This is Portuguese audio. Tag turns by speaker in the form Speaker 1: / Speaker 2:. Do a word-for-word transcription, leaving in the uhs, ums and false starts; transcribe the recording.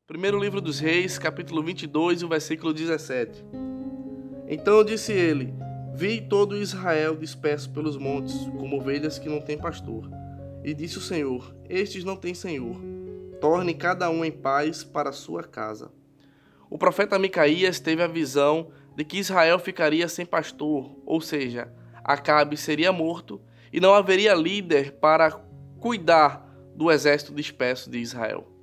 Speaker 1: Primeiro livro dos Reis, capítulo vinte e dois, o versículo dezessete. Então disse ele: Vi todo Israel disperso pelos montes, como ovelhas que não têm pastor. E disse o Senhor: Estes não têm senhor. Torne cada um em paz para sua casa. O profeta Micaías teve a visão de que Israel ficaria sem pastor, ou seja, Acabe seria morto e não haveria líder para cuidar do exército disperso de Israel.